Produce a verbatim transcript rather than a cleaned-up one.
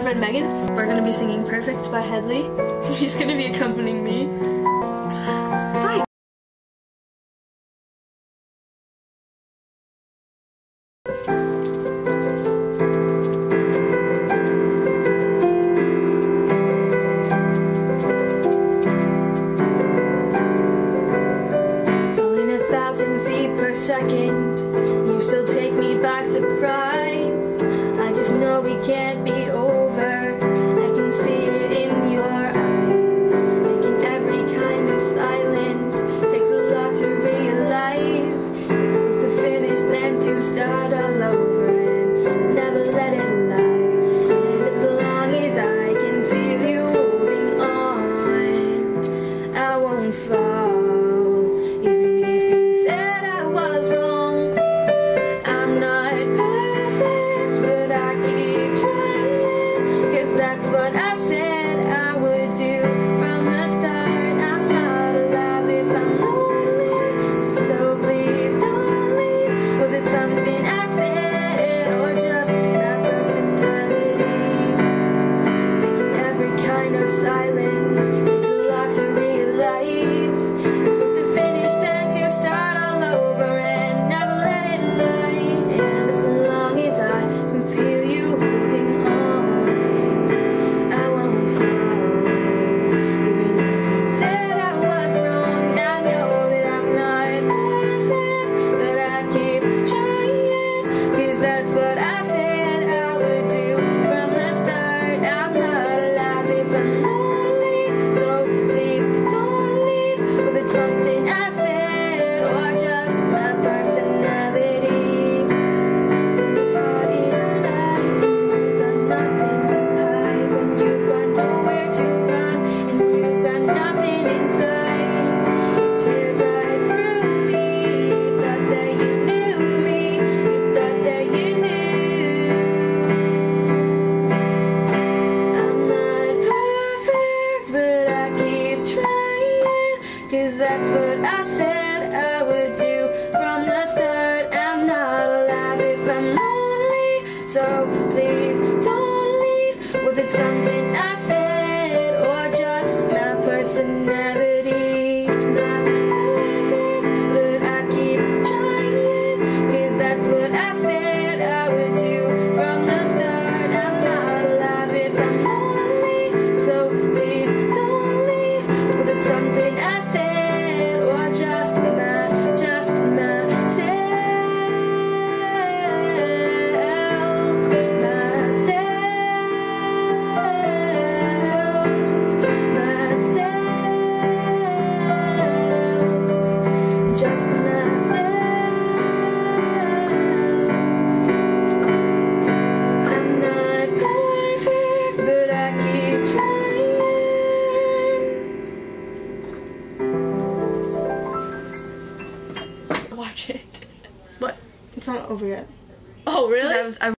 friend Megan. We're gonna be singing Perfect by Hedley. She's gonna be accompanying me. Bye! Falling a thousand feet per second, you still take me by surprise. I just know we can't be over. I can see it in your eyes. Making every kind of silence takes a lot to realize. It's supposed to finish, then to start all over and never let it lie. And as long as I can feel you holding on, I won't fall. Even if you said I was wrong, I'm not perfect, but I keep trying, 'cause that's what I said I would do from the start. I'm not alive if I'm lonely, so please don't leave. Was it something I said, or just my personality? Making every kind of silence takes a lot to realize. It's supposed to finish, then to start all over and never let it lie. And as long as I can feel you holding on, I won't fall. Even if you said I was wrong, I know that I'm not perfect, but I keep trying, 'cause that's what I said I would do from the start. I'm not alive if I'm lonely, so please don't leave. Was it something I said, or just my personality? When you're caught in a lie, and you've got nothing to hide, when you've got nowhere to run, and you've got nothing inside, it tears right through me. You thought that you knew me, you thought that you knew. I'm not perfect, but I keep trying, 'cause that's what I said I would do from the start. I'm not alive if I'm lonely, so please don't leave. Was it something I said, or just my personality? Not perfect, but I keep trying, 'cause that's what I said I would do from the start. I'm not alive if I'm lonely, so please don't leave. Was it something I said, or just my, just myself, myself, myself, just myself. I'm not perfect, but I keep trying. Watch it. What? It's not over yet. Oh, really? I was, I